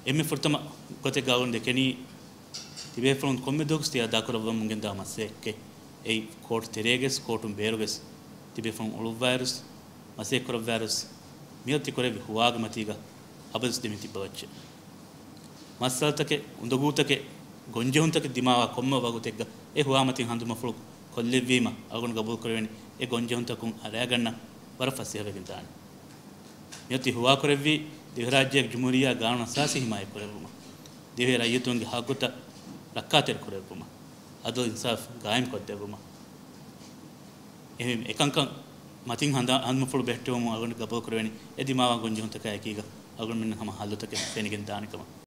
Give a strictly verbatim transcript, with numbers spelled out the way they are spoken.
එමෙ ෆොර්තම කොතේ ගාවුන් දෙකෙනි තිබේ ෆොන් කොම්මෙ දොක්ස් තියා දාකරවම් මුගෙන් දාමස්සෙක්කේ ඒ කෝට් තෙරේගෙස් කෝටුම් බේරුගෙස් තිබේ ෆොන් ඔලු වෛරස් මසේ කර වෛරස් මියති කරේ හුවාග මතිග අබස් දෙමිති බවච්ච මස්සල්තකේ උඳගූතකේ ගොංජහුන්තකේ දිමාව කොම්ම වගුතෙක්ග ඒ හුවාමති හඳුම ෆොල් කොල්ලෙවීම අගුණ ගබුල් කරවෙනි ඒ ගොංජහුන්තකුන් අරය ගන්න වර ෆසියවෙකින් දාන මියති හුවා කරෙවි දිවරාජ්‍යයක් ජුමුරියා ගාන අසාසි හිමාය කරෙවුම දිවේ රායතුන්ගේ හගුත ලක්කාතෙර කරෙවුම අදෝ ඉන්සාෆ් ගායම් කොද්දෙවුම එහෙම එකංකම් මතින් හඳ අන්ම ෆුල් බෙට්ටවම අගුණ ගබුල් කරවෙනි ඒ දිමාව ගොංජහුන්තකයි කීග අගුණ මෙන්න හැම හල්ලතක පෙනිගෙන් දානිකම